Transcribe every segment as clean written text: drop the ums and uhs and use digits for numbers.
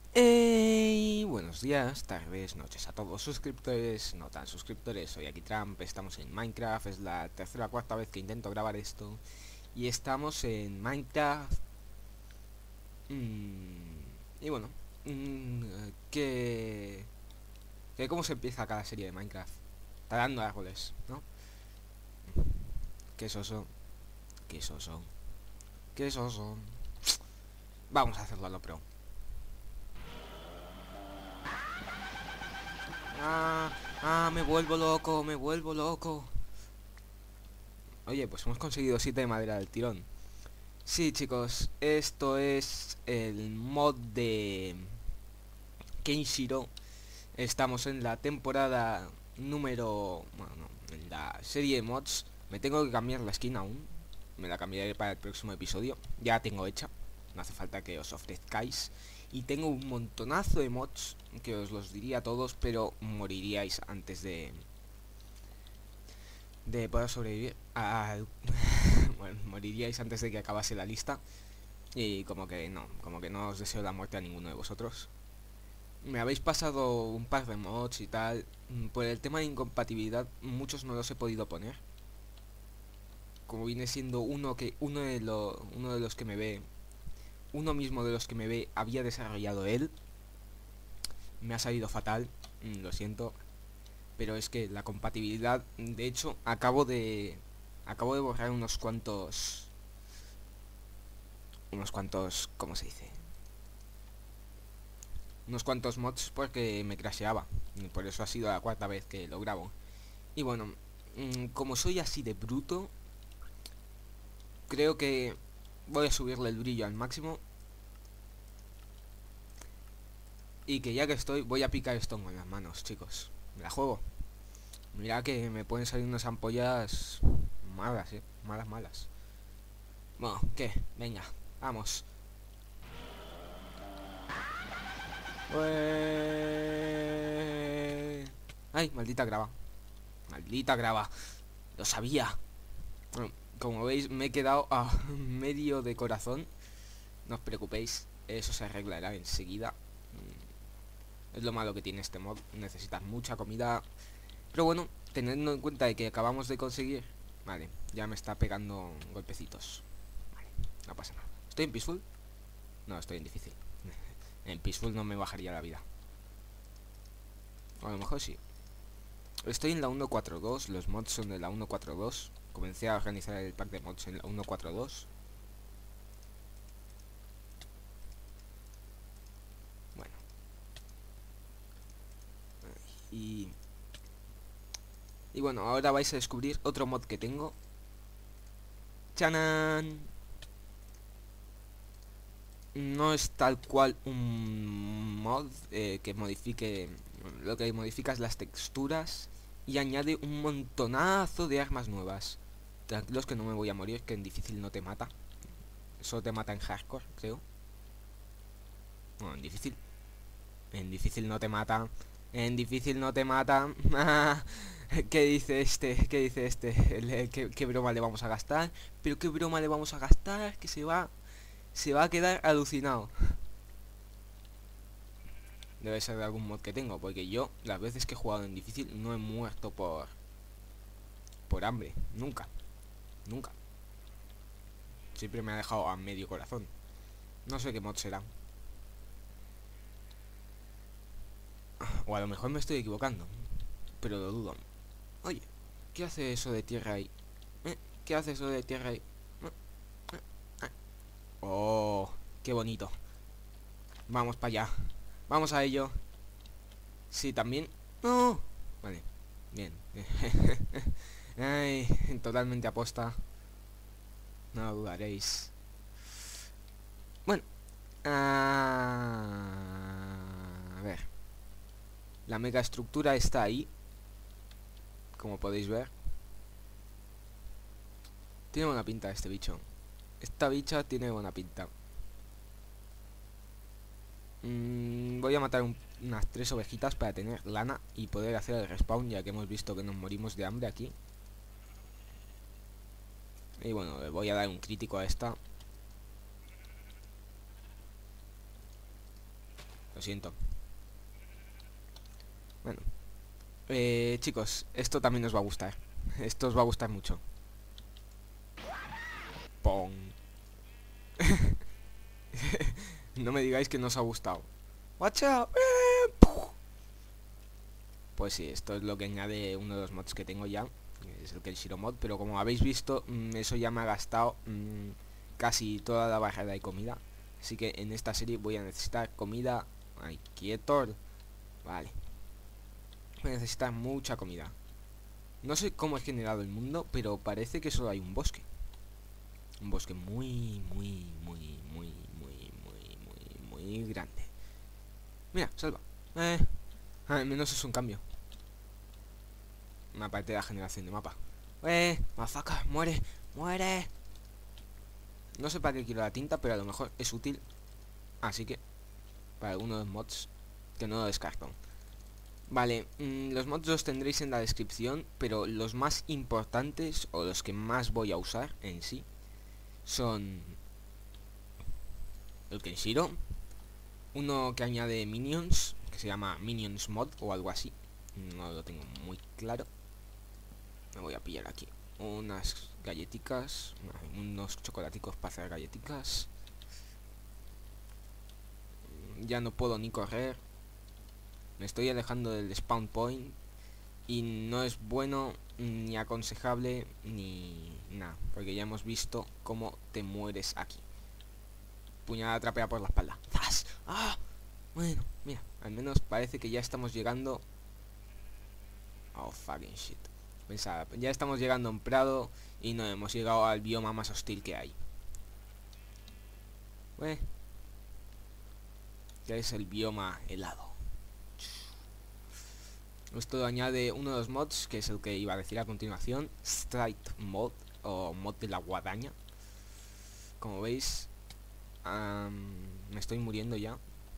Buenos días, tardes, noches a todos suscriptores, no tan suscriptores, soy aquí Trump, estamos en Minecraft, es la tercera o cuarta vez que intento grabar esto. Y estamos en Minecraft. Y bueno, mm, que... ¿Cómo se empieza cada serie de Minecraft? Talando árboles, ¿no? Qué soso, qué soso, qué soso. Vamos a hacerlo a lo pro. Ah, me vuelvo loco, me vuelvo loco. Oye, pues hemos conseguido 7 de madera del tirón. Sí, chicos, esto es el mod de Kenshiro. Estamos en la temporada número... Bueno, no, en la serie de mods. Me tengo que cambiar la skin aún. Me la cambiaré para el próximo episodio. Ya la tengo hecha. No hace falta que os ofrezcáis. Y tengo un montonazo de mods que os los diría todos, pero moriríais antes de poder sobrevivir. Bueno, moriríais antes de que acabase la lista. Y como que no os deseo la muerte a ninguno de vosotros. Me habéis pasado un par de mods y tal. Por el tema de incompatibilidad, muchos no los he podido poner. Como viene siendo uno de los que me ve, uno mismo de los que me ve había desarrollado él. Me ha salido fatal, lo siento. Pero es que la compatibilidad, de hecho, acabo de borrar ¿cómo se dice? Unos cuantos mods porque me crasheaba. Y por eso ha sido la cuarta vez que lo grabo. Y bueno, como soy así de bruto, creo que voy a subirle el brillo al máximo. Y que ya que estoy, voy a picar esto con las manos, chicos. Me la juego. Mira que me pueden salir unas ampollas malas, malas, malas. Bueno, ¿qué? Venga, vamos. Ué. Ay, maldita grava. Maldita grava. Lo sabía. Bueno, como veis, me he quedado a medio de corazón. No os preocupéis, eso se arreglará enseguida. Es lo malo que tiene este mod. Necesitas mucha comida. Pero bueno, teniendo en cuenta de que acabamos de conseguir... Vale, ya me está pegando golpecitos. Vale, no pasa nada. ¿Estoy en Peaceful? No, estoy en difícil. En Peaceful no me bajaría la vida. O a lo mejor sí. Estoy en la 1.4.2. Los mods son de la 1.4.2. Comencé a organizar el pack de mods en la 1.4.2. Bueno. Y... Y bueno, ahora vais a descubrir otro mod que tengo. ¡Chanan! No es tal cual un mod que modifique... Lo que modifica es las texturas y añade un montonazo de armas nuevas. Tranquilos que no me voy a morir, que en difícil no te mata. Solo te mata en hardcore, creo. No, en difícil. En difícil no te mata. En difícil no te mata. ¿Qué dice este? ¿Qué dice este? ¿Qué broma le vamos a gastar? ¿Pero qué broma le vamos a gastar? Que se va a quedar alucinado. Debe ser de algún mod que tengo, porque yo, las veces que he jugado en difícil, no he muerto por hambre. Nunca. Nunca. Siempre me ha dejado a medio corazón. No sé qué mod será. O a lo mejor me estoy equivocando. Pero lo dudo. Oye, ¿qué hace eso de tierra ahí? ¿Qué hace eso de tierra ahí? Oh, qué bonito. Vamos para allá. Vamos a ello. Sí, también. No. Vale. Bien. Ay, totalmente aposta. No lo dudaréis. Bueno. A ver. La megaestructura está ahí. Como podéis ver. Tiene buena pinta este bicho. Esta bicha tiene buena pinta. Voy a matar unas 3 ovejitas para tener lana y poder hacer el respawn, ya que hemos visto que nos morimos de hambre aquí. Y bueno, le voy a dar un crítico a esta. Lo siento. Bueno, chicos, esto también os va a gustar. Esto os va a gustar mucho. ¡Pum! No me digáis que no os ha gustado. ¡Watch out! Pues sí, esto es lo que añade uno de los mods que tengo ya. Es el Kenshiro mod, pero como habéis visto, eso ya me ha gastado casi toda la barrera de comida. Así que en esta serie voy a necesitar comida. ¡Ay, quieto! Vale. Voy a necesitar mucha comida. No sé cómo he generado el mundo, pero parece que solo hay un bosque. Un bosque muy grande. Mira, salva. Al menos es un cambio. Aparte de la generación de mapa. Mazaca, muere, muere. No sé para qué quiero la tinta, pero a lo mejor es útil. Así que, para algunos mods, que no lo descarto. Vale, los mods los tendréis en la descripción, pero los más importantes, o los que más voy a usar en sí, son el Kenshiro, uno que añade minions, que se llama Minions Mod o algo así. No lo tengo muy claro. Me voy a pillar aquí unas galletitas, unos chocolaticos para hacer galletitas. Ya no puedo ni correr. Me estoy alejando del spawn point y no es bueno ni aconsejable ni nada, porque ya hemos visto cómo te mueres aquí. Puñalada trapea por la espalda. ¡Zas! ¡Ah! Bueno, mira, al menos parece que ya estamos llegando. Oh, fucking shit. Pensaba, ya estamos llegando a un prado y no hemos llegado al bioma más hostil que hay. Que es el bioma helado. Esto añade uno de los mods, que es el que iba a decir a continuación, Strike Mod, o mod de la guadaña. Como veis, me estoy muriendo ya.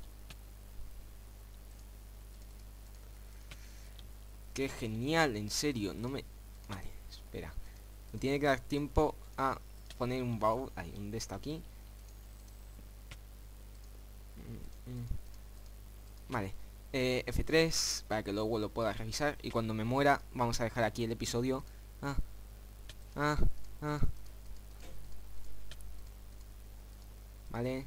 Qué genial, en serio, no me... Vale, espera. Me tiene que dar tiempo a poner un baúl, hay un de esto aquí. Vale. F3 para que luego lo pueda revisar. Y cuando me muera vamos a dejar aquí el episodio. Vale.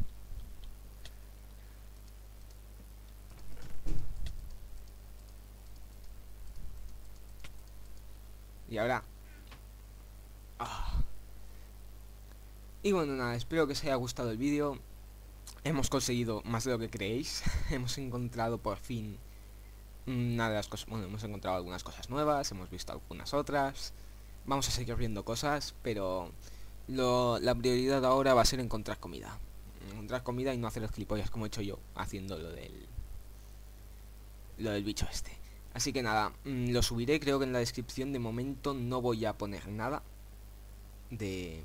Y ahora y bueno, nada, espero que os haya gustado el vídeo. Hemos conseguido más de lo que creéis. Hemos encontrado por fin una de las cosas. Bueno, hemos encontrado algunas cosas nuevas, hemos visto algunas otras. Vamos a seguir viendo cosas, pero la prioridad ahora va a ser encontrar comida. Encontrar comida y no hacer los gilipollas como he hecho yo, haciendo lo del bicho este. Así que nada, lo subiré, creo que en la descripción. De momento no voy a poner nada de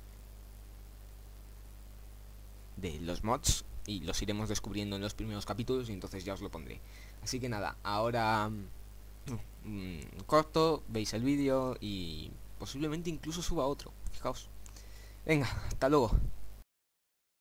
los mods, y los iremos descubriendo en los primeros capítulos y entonces ya os lo pondré. Así que nada, ahora corto, veis el vídeo y posiblemente incluso suba otro. Fijaos. Venga, hasta luego.